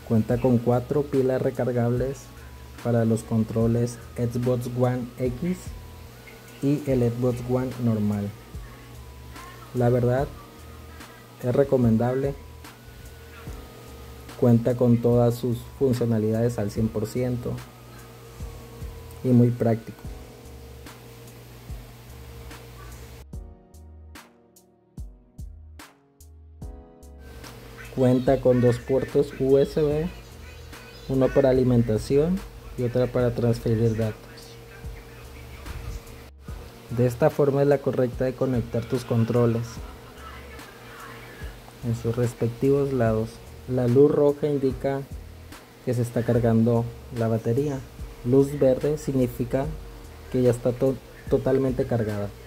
Cuenta con 4 pilas recargables para los controles Xbox One X y el Xbox One normal. La verdad es recomendable, cuenta con todas sus funcionalidades al 100% y muy práctico. Cuenta con 2 puertos USB, uno para alimentación y otra para transferir datos. De esta forma es la correcta de conectar tus controles en sus respectivos lados. La luz roja indica que se está cargando la batería. Luz verde significa que ya está totalmente cargada.